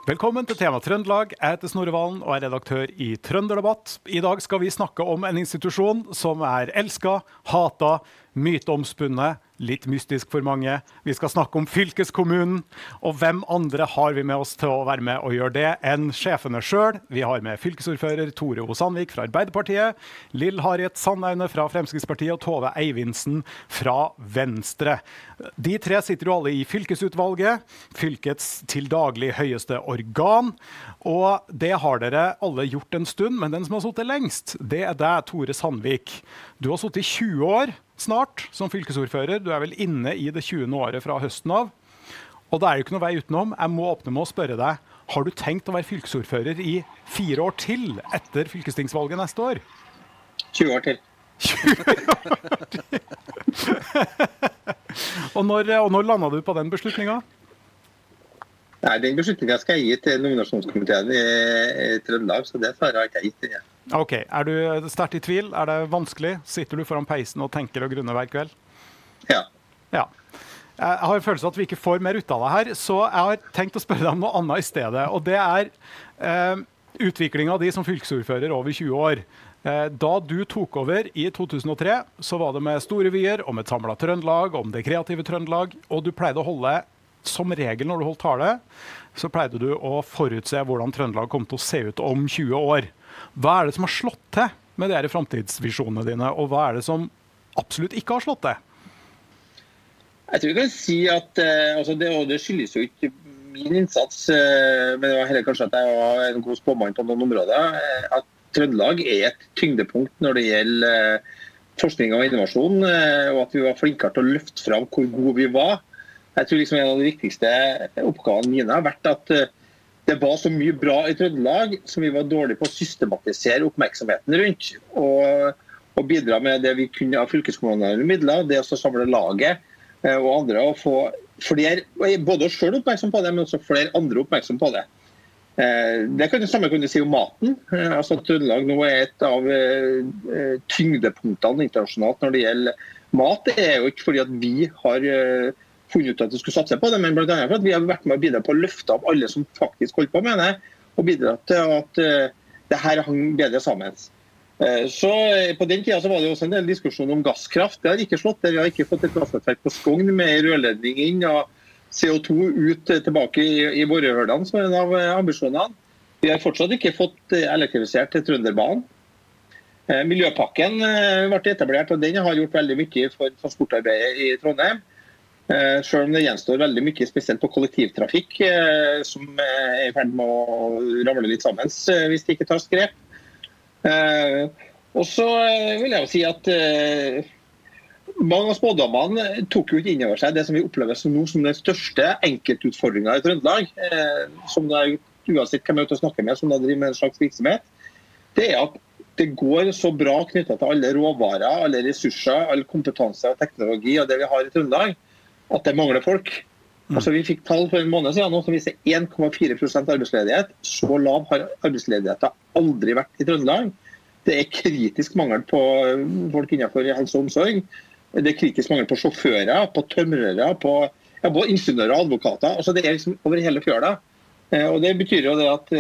Velkommen til Tema Trøndelag. Jeg heter Snorre Valen og er redaktør i Trønderdebatt. I dag skal vi snakke om en institusjon som er elsket, hatet, myteomspunnet, litt mystisk for mange. Vi skal snakke om fylkeskommunen, og hvem andre har vi med oss til å være med og gjøre det enn sjefene selv. Vi har med fylkesordfører Tore O. Sandvik fra Arbeiderpartiet, Lill Harriet Sandaune fra Fremskrittspartiet og Tove Eivinsen fra Venstre. De tre sitter jo alle i fylkesutvalget, fylkets til daglig høyeste organ, og det har dere alle gjort en stund, men den som har sittet lengst, det er deg, Tore Sandvik. Du har sittet i 20 år snart som fylkesordfører. Du er vel inne i det 20. året fra høsten av. Og det er jo ikke noe vei utenom. Jeg må åpne med å spørre deg, har du tenkt å være fylkesordfører i 4 år til etter fylkestingsvalget neste år? 20 år til. 20 år til. Og når landet du på den beslutningen? Nei, den beslutningen skal jeg gi til nominasjonskomiteen i Trøndelag, så det svaret har jeg ikke gitt. Ok, er du sterkt i tvil? Er det vanskelig? Sitter du foran peisen og tenker og grunner hver kveld? Ja. Ja. Jeg har en følelse av at vi ikke får mer ut av det her, så jeg har tenkt å spørre deg om noe annet i stedet. Og det er utviklingen av de som fylkesordfører over 20 år. Da du tok over i 2003, så var det med store vyer, om et samlet Trøndelag, om det kreative Trøndelag, og du pleide å holde, som regel når du holdt tale, så pleide du å forutse hvordan Trøndelag kom til å se ut om 20 år. Hva er det som har slått til med de fremtidsvisjonene dine, og hva er det som absolutt ikke har slått til? Jeg tror jeg kan si at det skyldes jo ikke min innsats, men det var heller kanskje at jeg var en god spåmann på noen områder. At Trøndelag er et tyngdepunkt når det gjelder forskning og innovasjon, og at vi var flinkere til å løfte fram hvor gode vi var. Jeg tror liksom en av de viktigste oppgavene mine har vært at det var så mye bra i Trøndelag som vi var dårlige på å systematisere oppmerksomheten rundt, og bidra med det vi kunne av fylkeskommunale midler, det å samle laget og andre, og få flere, både oss selv oppmerksom på det, men også flere andre oppmerksom på det. Det samme kan du si om maten. Trøndelag nå er et av tyngdepunktene internasjonalt når det gjelder mat. Det er jo ikke fordi at vi har funnet ut at vi skulle satse på det, men blant annet for at vi har vært med å bidra på å løfte av alle som faktisk holdt på med det, og bidra til at det her hang bedre sammen. Så på den tiden så var det også en del diskusjon om gasskraft. Det har ikke slått det. Vi har ikke fått et gasskraftverk på Skogn med rørledning inn og CO2 ut tilbake i borehølene, som er en av ambisjonene. Vi har fortsatt ikke fått elektrifisert til Trønderbanen. Miljøpakken ble etablert, og den har gjort veldig mye for transportarbeidet i Trondheim. Selv om det gjenstår veldig mye, spesielt på kollektivtrafikk, som er i ferd med å ramle litt sammen hvis det ikke tas grep. Og så vil jeg jo si at mange av spådommene tok jo ikke inn over seg det som vi opplever som nå som den største enkeltutfordringen i Trøndelag, som det er uansett hvem jeg er ute og snakker med, som da driver med en slags virksomhet. Det er at det går så bra knyttet til alle råvarer, alle ressurser, all kompetanse og teknologi og det vi har i Trøndelag, at det mangler folk. Vi fikk tall for en måned siden nå som viser 1,4% arbeidsledighet. Så lav har arbeidsledigheten aldri vært i Trøndelag. Det er kritisk mangel på folk innenfor helse og omsorg. Det er kritisk mangel på sjåfører, på tømrere, på ingeniører og advokater. Det er liksom over hele fjøla. Og det betyr jo det at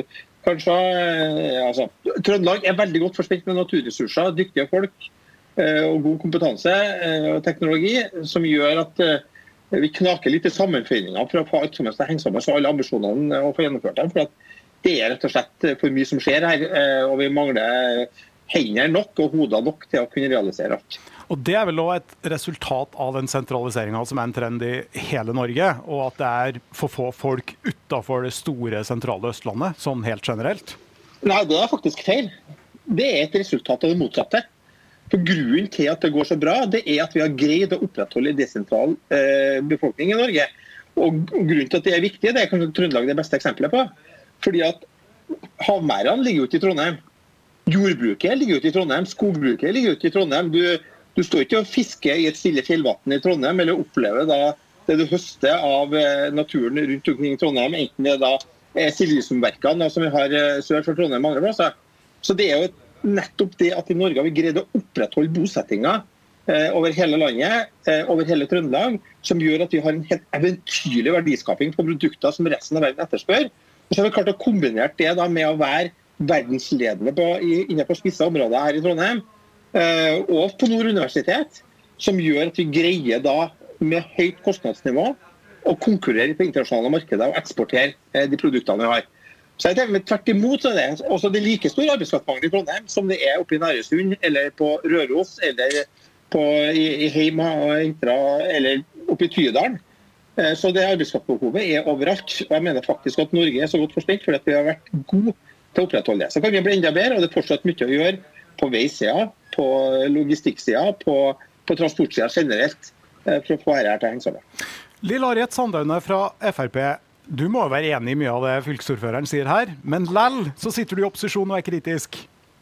Trøndelag er veldig godt forspilt med naturressurser, dyktige folk, og god kompetanse og teknologi, som gjør at vi knaker litt i sammenføyninger for å få alt sammen til å henge sammen så alle ambisjonene og få gjennomført dem. For at det er rett og slett for mye som skjer her, og vi mangler hender nok og hoder nok til å kunne realisere alt. Og det er vel også et resultat av den sentraliseringen som er en trend i hele Norge, og at det er for få folk utenfor det store sentrale Østlandet, sånn helt generelt? Nei, det er faktisk feil. Det er et resultat av det motsatte. For grunnen til at det går så bra, det er at vi har greid å opprettholde desentral befolkning i Norge. Og grunnen til at det er viktig, det er kanskje Trøndelag det beste eksempelet på. Fordi at havmærene ligger jo ikke i Trondheim. Jordbruket ligger jo ikke i Trondheim. Skogbruket ligger jo ikke i Trondheim. Du står ikke og fisker i et stille fjellvann i Trondheim, eller opplever da det du høster av naturen rundt omkring Trondheim, enten det da silisiumverkene som vi har sør for Trondheim og andre plasser. Så det er jo nettopp det at i Norge har vi greid å opprettholde bosettinger over hele landet, over hele Trøndelag, som gjør at vi har en helt eventyrlig verdiskaping på produkter som resten av verden etterspør. Og så har vi klart å kombinere det da med å være verdensledende innenfor spisse områder her i Trondheim, og på Nord universitet, som gjør at vi greier da med høyt kostnadsnivå å konkurrere på internasjonale markeder og eksportere de produktene vi har. Så jeg tenker, tvert imot er det også det like store arbeidskraftmangel i Trondheim som det er oppe i Næresund, eller på Røros, eller i Heima og Hitra, eller oppe i Tydalen. Så det arbeidskraftbehovet er overalt. Og jeg mener faktisk at Norge er så godt forspilt fordi at vi har vært gode til å opprettholde det. Så kan vi bli enda bedre, og det er fortsatt mye å gjøre på veisida, på logistikksida, på transportsida generelt, for å få dette til å henge sammen. Lill Harriet Sandaune fra FrP, du må være enig i mye av det fylkesordføreren sier her, men lell så sitter du i opposisjon og er kritisk.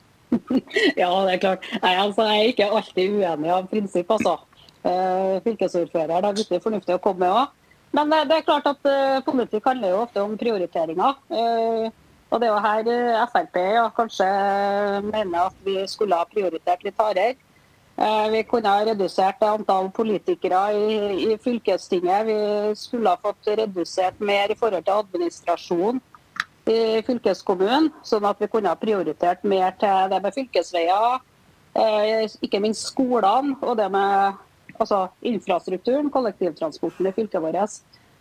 Ja, det er klart. Nei, altså, jeg er ikke alltid uenig av prinsipp, altså. Fylkesordfører, det er viktig fornuftig å komme med også. Men det er klart at politikk handler jo ofte om prioriteringer. Og det er jo her FrP kanskje mener at vi skulle ha prioritert litt hardere. Vi kunne ha redusert antall politikere i fylkestinget. Vi skulle ha fått redusert mer i forhold til administrasjon i fylkeskommunen, sånn at vi kunne ha prioritert mer til det med fylkesveier, ikke minst skolene og det med infrastrukturen, kollektivtransporten i fylket vårt.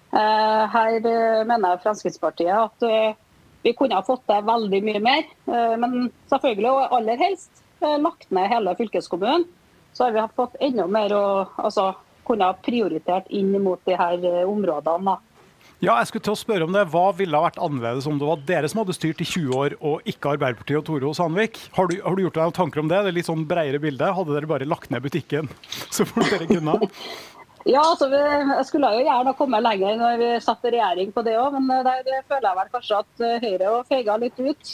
Her mener Fremskrittspartiet at vi kunne ha fått det veldig mye mer, men selvfølgelig og aller helst lagt ned hele fylkeskommunen, så har vi fått enda mer å kunne ha prioritert inn mot de her områdene. Ja, jeg skulle til å spørre om det. Hva ville ha vært annerledes om det var dere som hadde styrt i 20 år, og ikke Arbeiderpartiet og Tore Sandvik? Har du gjort deg noen tanker om det? Det er litt sånn bredere bilde. Hadde dere bare lagt ned butikken, så fort dere kunne? Ja, jeg skulle jo gjerne komme lenger når vi satt i regjering på det også, men der føler jeg vel kanskje at Høyre feiga litt ut.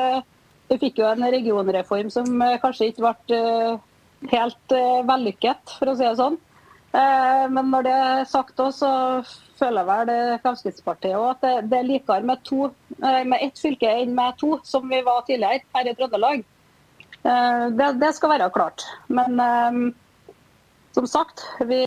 Vi fikk jo en regionreform som kanskje ikke ble helt vellykket, for å si det sånn. Men når det er sagt også, så føler jeg vel Fremskrittspartiet også at det er likere med ett fylke enn med to, som vi var tidligere her i Trøndelag. Det skal være klart. Men som sagt,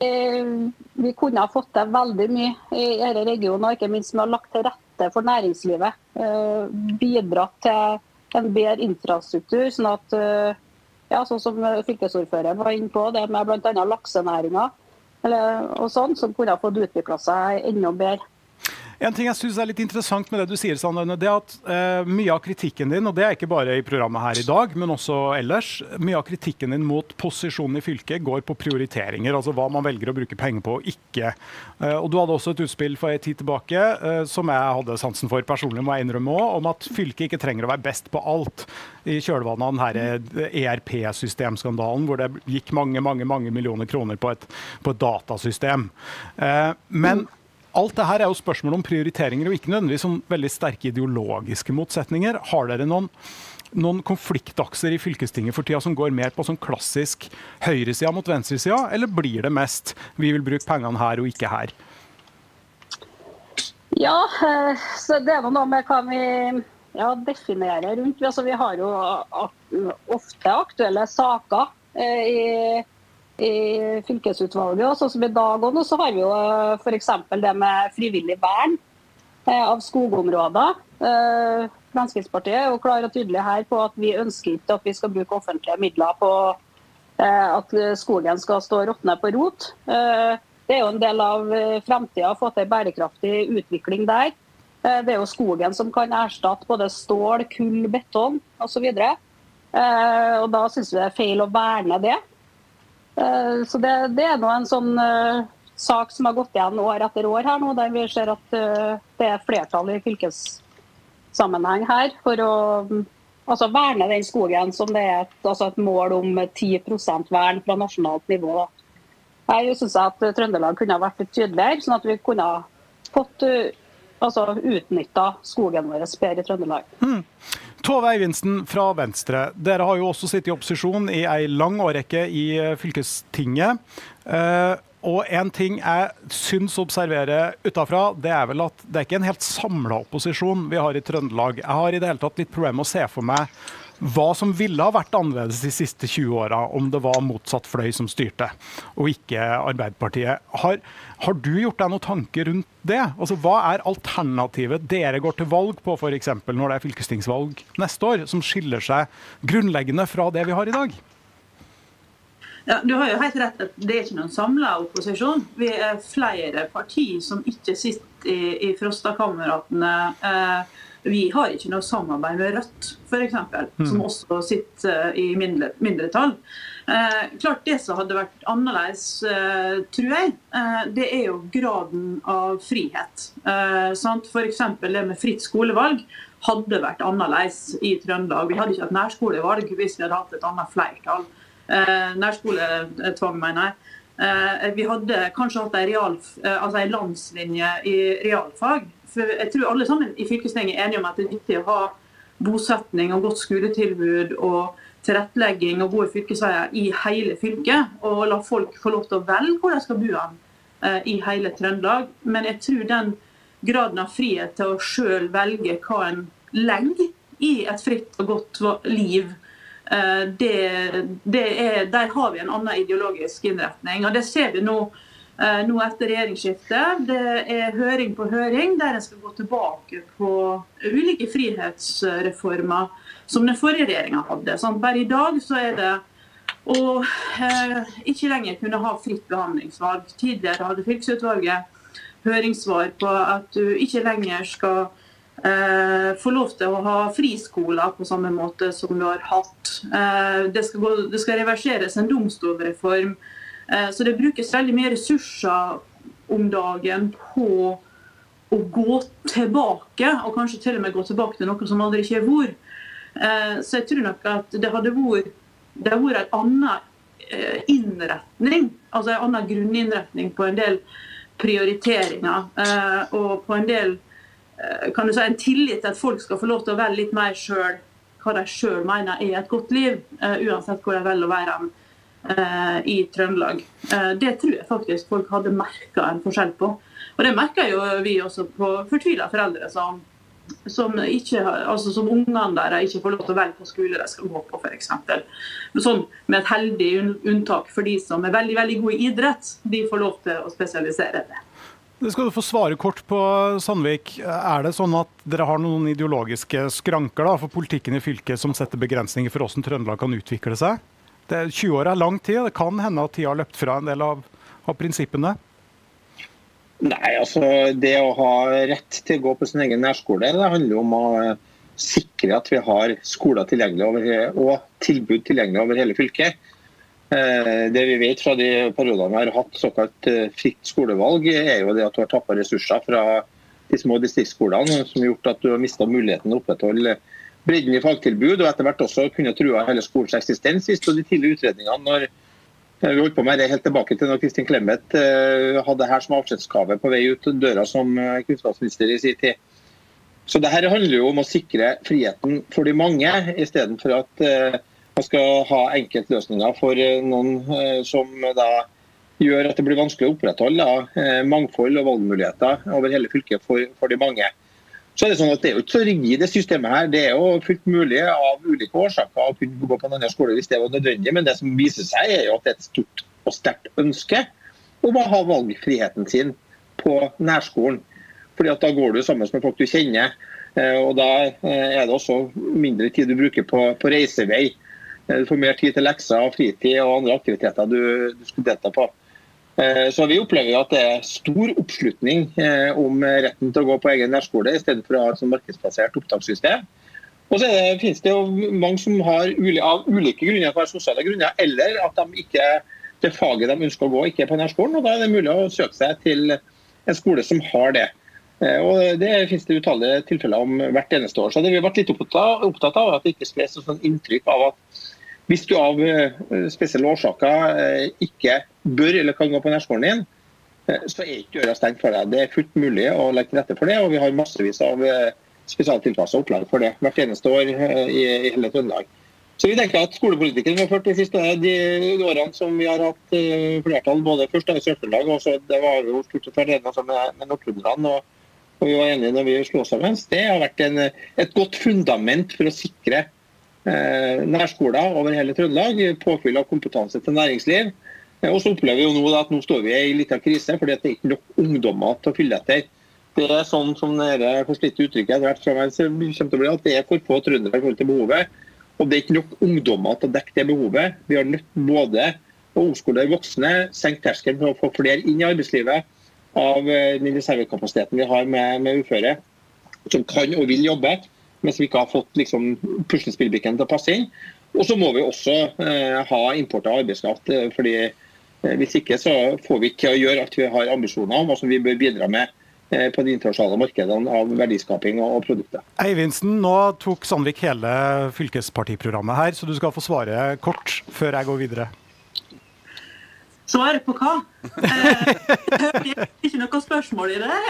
vi kunne ha fått til veldig mye i denne regionen, og ikke minst med å lagt til rette for næringslivet. Bidratt til en bedre infrastruktur, sånn at, sånn som fylkesordføreren var inne på, det med blant annet laksenæringen, og sånn, som kunne ha fått utviklet seg enda bedre. En ting jeg synes er litt interessant med det du sier, Sandaune, det er at mye av kritikken din, og det er ikke bare i programmet her i dag, men også ellers, mye av kritikken din mot posisjonen i fylket går på prioriteringer, altså hva man velger å bruke penger på og ikke. Og du hadde også et utspill for en tid tilbake, som jeg hadde sansen for personlig, må jeg innrømme også, om at fylket ikke trenger å være best på alt i kjølvannet av denne ERP-systemskandalen, hvor det gikk mange millioner kroner på et datasystem. Men alt det her er jo spørsmål om prioriteringer og ikke nødvendigvis om veldig sterke ideologiske motsetninger. Har dere noen konfliktakser i fylkestinget for tida som går mer på sånn klassisk høyresida mot venstresida, eller blir det mest vi vil bruke pengene her og ikke her? Ja, så det er noe med hva vi definerer rundt. Altså, vi har jo ofte aktuelle saker i fylkesutvalget, og sånn som i dag og nå, så har vi jo for eksempel det med frivillig vern av skogområder. Fremskrittspartiet er jo klar og tydelig her på at vi ønsker ikke at vi skal bruke offentlige midler på at skogen skal stå og råtne på rot. Det er jo en del av fremtiden å få til bærekraftig utvikling der. Det er jo skogen som kan erstatte både stål, kull, betong og så videre. Og da synes vi det er feil å verne det. Så det er nå en sånn sak som har gått igjen år etter år her nå, der vi ser at det er flertall i fylkessammenheng her for å verne den skogen som det er et mål om 10% vern fra nasjonalt nivå. Jeg synes at Trøndelag kunne ha vært litt tydeligere, sånn at vi kunne ha fått utnyttet skogen vår bedre i Trøndelag. Tove Eivinsen fra Venstre, dere har jo også sittet i opposisjon i en lang årrekke i fylkestinget. Og en ting jeg synes å observere utenfra, det er vel at det er ikke en helt samlet opposisjon vi har i Trøndelag. Jeg har i det hele tatt litt problemer med å se for meg hva som ville ha vært annerledes de siste 20 årene om det var motsatt fløy som styrte, og ikke Arbeiderpartiet. Har du gjort deg noen tanker rundt det? Altså, hva alternativet dere går til valg på, for eksempel når det fylkestingsvalg neste år, som skiller seg grunnleggende fra det vi har i dag? Ja, du har jo helt rett at det ikke noen samlet opposisjon. Vi flere partier som ikke sitter i Frosta-kameratene. Vi har ikke noe samarbeid med Rødt, for eksempel, som også sitter i mindretall. Klart det som hadde vært annerledes, tror jeg, det jo graden av frihet. For eksempel det med fritt skolevalg hadde vært annerledes i Trøndelag. Vi hadde ikke hatt nærskolevalg hvis vi hadde hatt et annet flertall. Nærskoletvang, mener jeg. Vi hadde kanskje hatt en landslinje i realfag. For jeg tror alle sammen i fylkestinget enige om at det viktig å ha bosetning og godt skoletilbud og tilrettelegging og gode fylkesveier i hele fylket, og la folk få lov til å velge hvor de skal bo i hele Trøndelag. Men jeg tror den graden av frihet til å selv velge hva en legger i et fritt og godt liv, der har vi en annen ideologisk innretning, og det ser vi nå etter regjeringsskiftet. Det høring på høring der en skal gå tilbake på ulike frihetsreformer som den forrige regjeringen hadde. Bare i dag så det å ikke lenger kunne ha fritt behandlingsvalg. Tidligere hadde fylkesutvalget høringssvar på at du ikke lenger skal få lov til å ha friskoler på samme måte som du har hatt. Det skal reverseres en domstolreform. Så det brukes veldig mye ressurser om dagen på å gå tilbake, og kanskje til og med gå tilbake til noe som aldri ikke vært. Så jeg tror nok at det hadde vært en annen innretning, altså en annen grunninnretning på en del prioriteringer, og på en del, kan du si, en tillit til at folk skal få lov til å velge litt mer selv, hva de selv mener et godt liv, uansett hvor de velger å være i Trøndelag. Det tror jeg faktisk folk hadde merket en forskjell på. Og det merker jo vi også på fortvilte foreldre som ungene der ikke får lov til å velge på skole de skal gå på, for eksempel. Sånn med et heldig unntak for de som veldig, veldig gode i idrett, de får lov til å spesialisere det. Det skal du få svare kort på, Sandvik. Det sånn at dere har noen ideologiske skranker for politikken i fylket som setter begrensninger for hvordan Trøndelag kan utvikle seg? 20 år lang tid, det kan hende at tida har løpt fra en del av prinsippene? Nei, altså det å ha rett til å gå på sin egen nærskole, det handler om å sikre at vi har skoler tilgjengelig og tilbud tilgjengelig over hele fylket. Det vi vet fra de periodene vi har hatt såkalt fritt skolevalg, jo det at du har tappet ressurser fra de små distriktsskolene, som har gjort at du har mistet muligheten å opprettholde bredden i fagtilbud, og etter hvert også kunne trua hele skolens eksistens. Og de tidlige utredningene, når vi holdt på med det helt tilbake til når Kristin Clemet hadde her som avskjedsgave på vei ut døra som kunnskapsminister i sin tid. Så dette handler jo om å sikre friheten for de mange, i stedet for at man skal ha enkeltløsninger for noen som da gjør at det blir vanskelig å opprettholde mangfold og valgmuligheter over hele fylket for de mange. Så det sånn at det jo ikke så rigid det systemet her. Det jo fullt mulig av ulike årsaker å kunne gå på en annen skole hvis det var nødvendig, men det som viser seg jo at det et stort og sterkt ønske om å ha valgfriheten sin på nærskolen. Fordi at da går du sammen med folk du kjenner, og da det også mindre tid du bruker på reisevei. Du får mer tid til lekser, fritid og andre aktiviteter du skal delta på. Så vi opplever at det stor oppslutning om retten til å gå på egen nærskole, i stedet for å ha et markedsbasert opptakssystem. Og så finnes det jo mange som har av ulike grunner, for sosiale grunner, eller at det faget de ønsker å gå ikke er på nærskolen, og da det mulig å søke seg til en skole som har det. Og det finnes det utallige tilfeller om hvert eneste år. Så det vi har vært litt opptatt av at det ikke skal være sånn inntrykk av at hvis du av spesielle årsaker ikke bør eller kan gå på nærskolen din, så ikke døra stengt for deg. Det fullt mulig å legge til rette for det, og vi har massevis av spesialtilpasset opplæring for det hvert eneste år i hele Trøndelag. Så vi tenker at skolepolitikken vi har ført de årene som vi har hatt flertall, både først i Sør-Trøndelag, og så det var jo stort sett ferdig med Nord-Trøndelag, og vi var enige når vi slo sammen. Det har vært et godt fundament for å sikre nærskoler over hele Trøndelag, påfyll av kompetanse til næringsliv. Og så opplever vi jo nå at nå står vi i en liten krise, fordi det er ikke nok ungdommer til å fylle etter. Det er sånn som dere forslitte uttrykket etter hvert fra meg, så kommer til å bli at det er for få trøndere i forhold til behovet. Og det er ikke nok ungdommer til å dekke det behovet. Vi har nødt både å omskolere voksne, senke terskelen for å få flere inn i arbeidslivet av den reservekapasiteten vi har med uføre, som kan og vil jobbe, mens vi ikke har fått liksom, puslespillbrikken til å passe inn. Og så må vi også ha import av arbeidskraft, fordi hvis ikke så får vi ikke gjøre at vi har ambisjoner om hva som vi bør bidra med på de internasjonale markedene av verdiskaping og produkter. Eivinsen, nå tok Sandvik hele fylkespartiprogrammet her, så du skal få svare kort før jeg går videre. Svare på hva? Det er ikke noe spørsmål i det.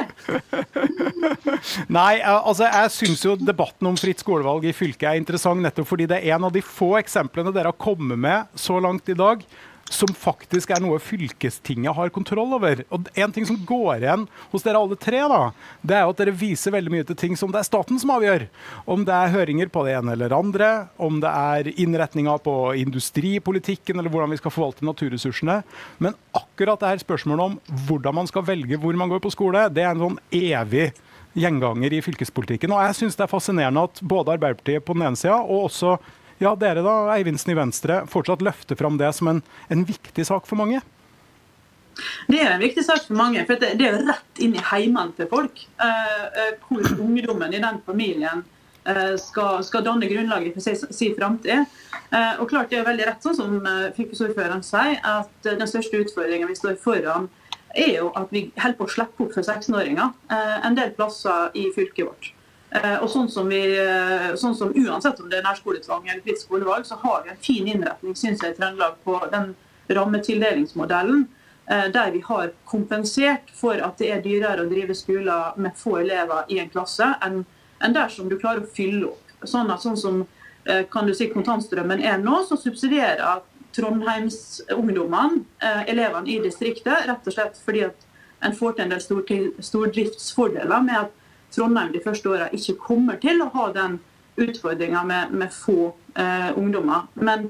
Nei, altså jeg synes jo debatten om fritt skolevalg i fylket er interessant nettopp fordi det er en av de få eksemplene dere har kommet med så langt i dag som faktisk er noe fylkestinget har kontroll over. Og en ting som går igjen hos dere alle tre da, det er jo at dere viser veldig mye til ting som det er staten som avgjør. Om det er høringer på det ene eller andre, om det er innretninger på industripolitikken eller hvordan vi skal forvalte naturressursene. Men akkurat det her spørsmålet om hvordan man skal velge hvor man går på skole, det er en sånn evig gjenganger i fylkespolitikken. Og jeg synes det er fascinerende at både Arbeiderpartiet på den ene siden og også ja, dere da, Eivinsen i Venstre, fortsatt løfter fram det som en viktig sak for mange? Det er en viktig sak for mange, for det er jo rett inn i heimen til folk, hvor ungdommen i den familien skal danne grunnlaget for sin fremtid. Og klart det er veldig rett, sånn som fylkesordføreren sier, at den største utfordringen vi står foran er jo at vi holder på å slippe opp for 16-åringer en del plasser i fylket vårt. Og sånn som uansett om det er nærskoletvang eller fritt skolevalg, så har vi en fin innretning, synes jeg, i Trøndelag på den rammetildelingsmodellen, der vi har kompensert for at det er dyrere å drive skoler med få elever i en klasse, enn dersom du klarer å fylle opp. Sånn som kan du si kontantstrømmen er nå, så subsidierer Trondheims ungdommene elevene i distriktet, rett og slett fordi at en får til en del stordriftsfordeler med at Trondheim de første årene ikke kommer til å ha den utfordringen med få ungdommer. Men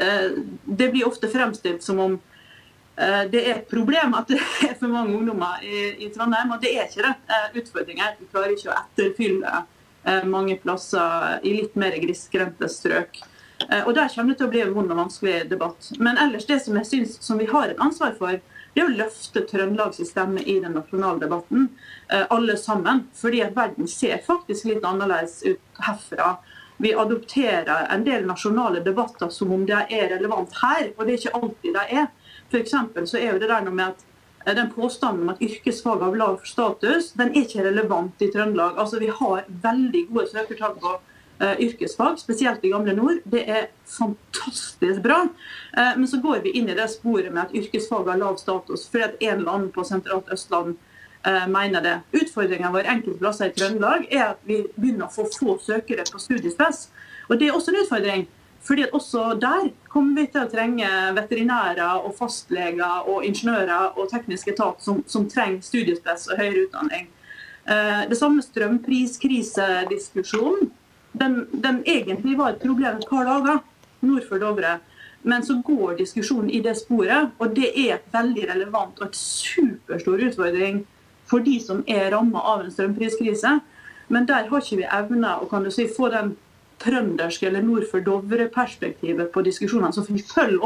det blir ofte fremstilt som om det er et problem at det er for mange ungdommer i Trondheim, og det er ikke det. Utfordringen er at vi klarer ikke å etterfylle mange plasser i litt mer grisgrendte strøk. Og der kommer det til å bli en vond og vanskelig debatt. Men ellers det som jeg synes som vi har et ansvar for, det er å løfte Trøndelags stemme i den nasjonale debatten, alle sammen. Fordi at verden ser faktisk litt annerledes ut herfra. Vi adopterer en del nasjonale debatter som om det er relevant her, og det er ikke alltid det er. For eksempel så er jo det der noe med at den påstanden om at yrkesfag av lav status, den er ikke relevant i Trøndelag. Altså vi har veldig gode søkertall på yrkesfag, spesielt i gamle nord. Det er fantastisk bra. Men så går vi inn i det sporet med at yrkesfag har lav status, fordi at en eller annen på sentralt Østland mener det. Utfordringen vår enkelte plasser i Trøndelag er at vi begynner å få søkere på studiespes. Og det er også en utfordring, fordi at også der kommer vi til å trenge veterinærer og fastleger og ingeniører og teknisk etat som trenger studiespes og høyere utdanning. Det samme strømpriskrisediskusjonen, den egentlig var et problem et par dager nord for Dovre, men så går diskusjonen i det sporet, og det er et veldig relevant og et superstor utfordring for de som er rammet av en strømpriskrise. Men der har ikke vi evnet å kan du si, få den trønderske eller nord for Dovre-perspektivet på diskusjonene, så vi følger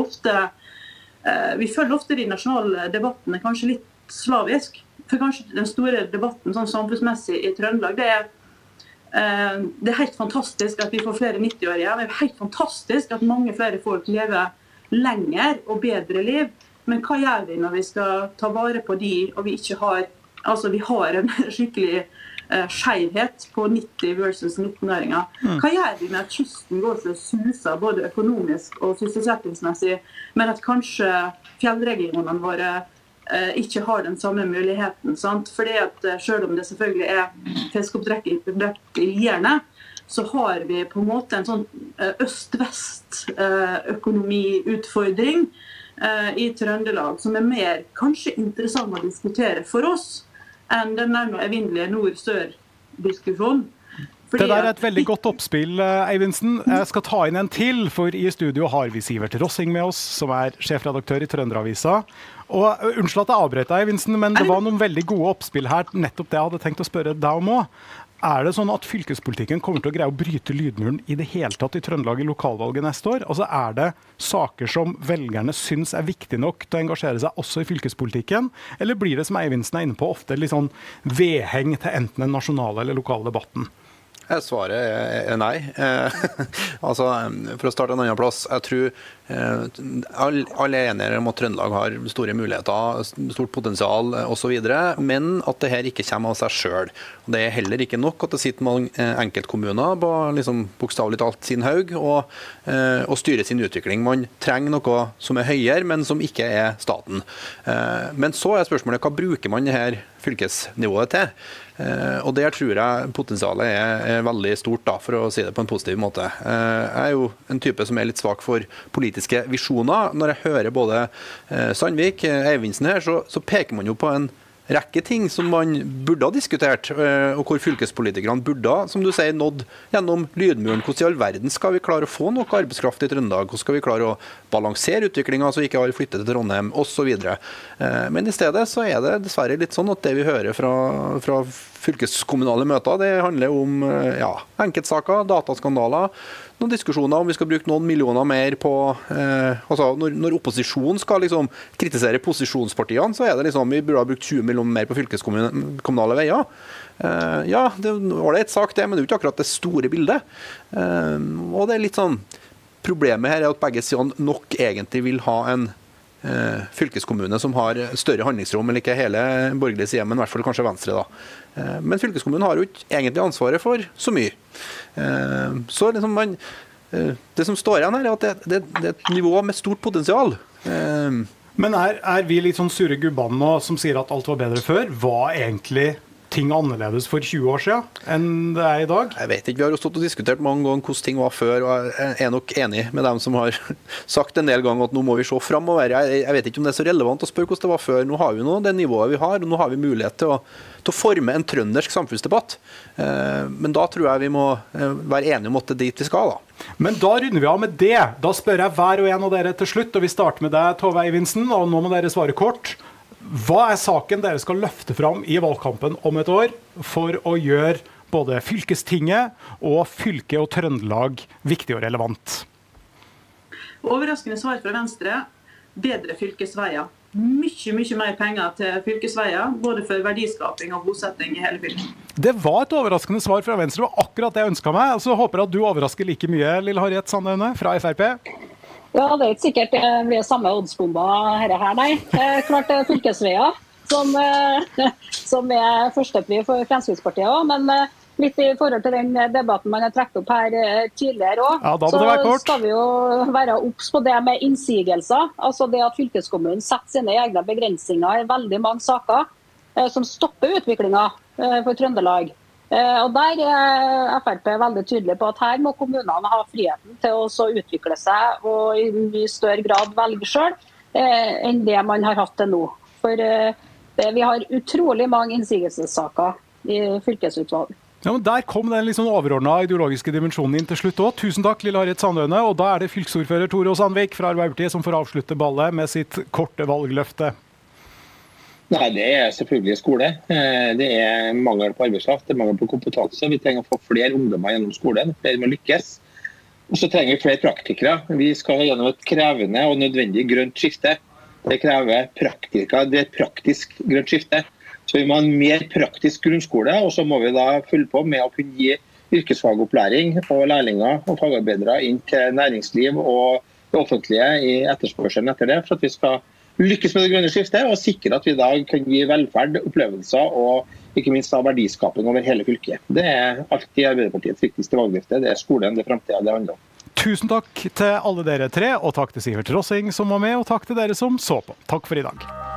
ofte de nasjonale debattene kanskje litt slavisk. For kanskje den store debatten sånn samfunnsmessig i Trøndelag, det er helt fantastisk at vi får flere 90-årige. Det er helt fantastisk at mange flere folk lever lenger og bedre liv. Men hva gjør vi når vi skal ta vare på de, og vi ikke har, altså vi har en skikkelig skjevhet på 90 versus 19-åringer. Hva gjør vi med at kysten går så suser både økonomisk og sysselsettingsmessig, men at kanskje fjellregionene våre ikke har den samme muligheten, sant? Fordi at selv om det selvfølgelig er fiskeoppdrett i lierne, så har vi på en måte en sånn øst-vest økonomiutfordring i Trøndelag, som er mer kanskje interessant å diskutere for oss enn den evinnelige nord-sør-diskusjonen. Det der et veldig godt oppspill, Eivindsen. Jeg skal ta inn en til, for i studio har vi Sivert Rossing med oss, som sjefredaktør i Trønderavisa. Og unnskyld at jeg avbrøt deg, Eivindsen, men det var noen veldig gode oppspill her, nettopp det jeg hadde tenkt å spørre deg om også. Det sånn at fylkespolitikken kommer til å greie å bryte lydmuren i det hele tatt i Trøndelag i lokalvalget neste år? Altså det saker som velgerne synes viktig nok til å engasjere seg også i fylkespolitikken? Eller blir det, som Eivindsen inne på, ofte litt sånn vedheng til enten den nasjonale eller lokale debatten? Svaret nei. Altså, for å starte en annen plass, jeg tror alle enige om at Trøndelag har store muligheter, stort potensial og så videre, men at det her ikke kommer av seg selv. Det heller ikke nok at det sitter mange enkeltkommuner på liksom, bokstavelig talt sin haug og styrer sin utvikling. Man trenger noe som høyere, men som ikke staten. Men så spørsmålet, hva bruker man det her fylkesnivået til? Og der tror jeg potensialet veldig stort, da, for å si det på en positiv måte. Jeg jo en type som litt svak for politiske visjoner. Når jeg hører både Sandvik, Eivindsen her, så peker man jo på en rekke ting som man burde ha diskutert, og hvor fylkespolitikerne burde ha, som du sier, nådd gjennom lydmuren. Hvordan i all verden skal vi klare å få noe arbeidskraft i Trøndelag? Hvordan skal vi klare å balansere utviklingen så ikke alle flytter til Trondheim, og så videre. Men i stedet så det dessverre litt sånn at det vi hører fra fylkeskommunale møter, det handler om enkeltsaker, dataskandaler, noen diskusjoner om vi skal bruke noen millioner mer på altså når opposisjonen skal liksom kritisere posisjonspartiene, så det liksom vi burde ha brukt 20 millioner mer på fylkeskommunale veier. Ja, det var et sak det, men det ikke akkurat det store bildet. Og det litt sånn, problemet her at begge sidene nok egentlig vil ha en fylkeskommune som har større handlingsrom, eller ikke hele borgerlige siden, men i hvert fall kanskje venstre da. Men fylkeskommunen har jo ikke egentlig ansvaret for så mye. Så liksom det som står igjen her at det et nivå med stort potensial. Men vi litt sånn sure gubbene nå som sier at alt var bedre før? Var egentlig ting annerledes for 20 år siden enn det i dag? Jeg vet ikke, vi har jo stått og diskutert mange ganger hvordan ting var før, og jeg nok enig med dem som har sagt en del ganger at nå må vi se fremover. Jeg vet ikke om det så relevant å spørre hvordan det var før. Nå har vi nå det nivået vi har, og nå har vi mulighet til å forme en trøndersk samfunnsdebatt. Men da tror jeg vi må være enige om at det dit vi skal da. Men da runder vi av med det. Da spør jeg hver og en av dere til slutt, og vi starter med deg, Tove Eivindsen, og nå må dere svare kort. Hva saken dere skal løfte fram i valgkampen om et år for å gjøre både fylkestinget og fylke og Trøndelag viktig og relevant? Overraskende svar fra Venstre, bedre fylkesveier. Mye mer penger til fylkesveier, både for verdiskaping og bosetting i hele fylket. Det var et overraskende svar fra Venstre, det var akkurat det jeg ønsket meg. Så håper jeg at du overrasker like mye, Lille Harriet Sandaune fra FrP. Ja, det ikke sikkert det blir samme oddsbomber her, nei. Klart det fylkesveier som førstepri for Fremskrittspartiet også, men litt i forhold til den debatten man har trekt opp her tidligere også, så skal vi jo være obs på det med innsigelser. Altså det at fylkeskommunen setter sine egne begrensninger i veldig mange saker som stopper utviklingen for Trøndelag. Og der FrP veldig tydelig på at her må kommunene ha friheten til å utvikle seg og i mye større grad velge selv enn det man har hatt til nå. For vi har utrolig mange innsigelsessaker i fylkesutvalg. Ja, men der kom den liksom overordnede ideologiske dimensjonen inn til slutt også. Tusen takk, Lille Harriet Sandaune. Og da det fylkesordfører Tore Sandvik fra Arbeiderpartiet som får avslutte ballet med sitt korte valgløfte. Nei, det selvfølgelig skole. Det mangel på arbeidskraft, det mangel på kompetanse. Vi trenger å få flere ungdommer gjennom skolen, flere må lykkes. Og så trenger vi flere praktikere. Vi skal gjennom et krevende og nødvendig grønt skifte. Det krever praktikere, det et praktisk grønt skifte. Så vi må ha en mer praktisk grunnskole, og så må vi da følge på med å kunne gi yrkesfagopplæring og lærlinger og fagarbeidere inn til næringsliv og det offentlige i etterspørselen etter det, for at vi skal lykkes med det grønne skiftet og sikre at vi da kan gi velferd, opplevelser og ikke minst da verdiskaping over hele fylket. Det alltid Arbeiderpartiets viktigste valgløfte. Det skolen, det fremtiden det handler om. Tusen takk til alle dere tre, og takk til Sivert Rossing som var med, og takk til dere som så på. Takk for i dag.